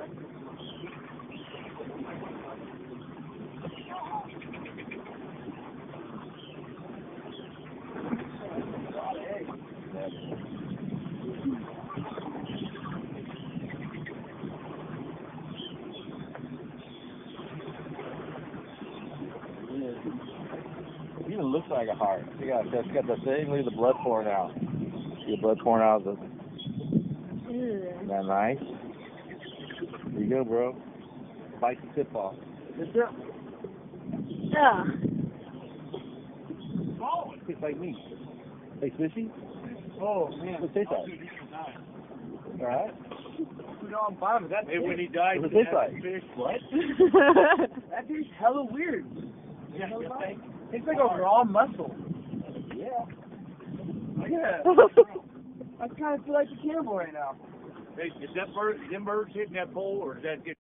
It even looks like a heart. It's got the thing. Look at the blood pouring out. See the blood pouring out. Isn't that nice? There you go, bro. Bite the tip off. Is it? Yeah. Oh, it tastes like meat. Hey, fishy? Oh, man. What tastes like? All right. No, I'm fine with that. Hey, when he died, What does it taste like? fish. What? That tastes hella weird. Yeah, you think? Tastes like a raw mussel. Yeah. Yeah. I kind of feel like a cannibal right now. Hey, is that bird, them birds hitting that pole, or is that just